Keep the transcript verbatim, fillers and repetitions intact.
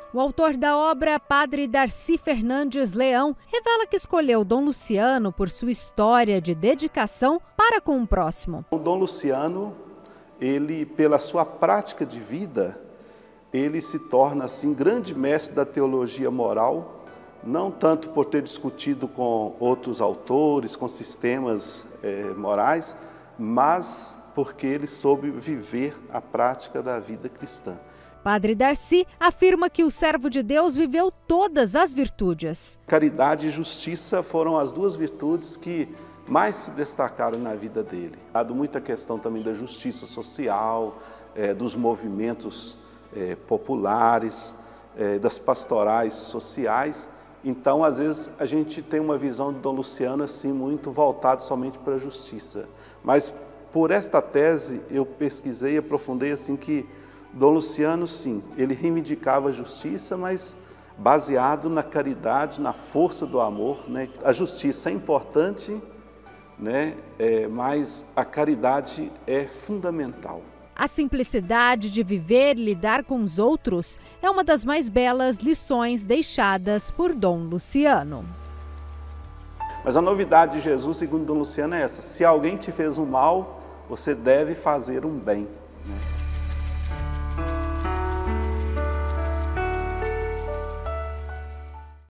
O autor da obra, Padre Darcy Fernandes Leão, revela que escolheu Dom Luciano por sua história de dedicação para com o próximo. O Dom Luciano, ele, pela sua prática de vida, ele se torna assim grande mestre da teologia moral, não tanto por ter discutido com outros autores, com sistemas eh, morais, mas porque ele soube viver a prática da vida cristã. Padre Darcy afirma que o servo de Deus viveu todas as virtudes. Caridade e justiça foram as duas virtudes que mais se destacaram na vida dele. Dado muita questão também da justiça social, eh, dos movimentos eh, populares, eh, das pastorais sociais. Então, às vezes, a gente tem uma visão de Dom Luciano assim, muito voltado somente para a justiça. Mas, por esta tese, eu pesquisei e aprofundei assim que Dom Luciano, sim, ele reivindicava a justiça, mas baseado na caridade, na força do amor, né? A justiça é importante, né? É, mas a caridade é fundamental. A simplicidade de viver e lidar com os outros é uma das mais belas lições deixadas por Dom Luciano. Mas a novidade de Jesus, segundo Dom Luciano, é essa: se alguém te fez um mal, você deve fazer um bem, né?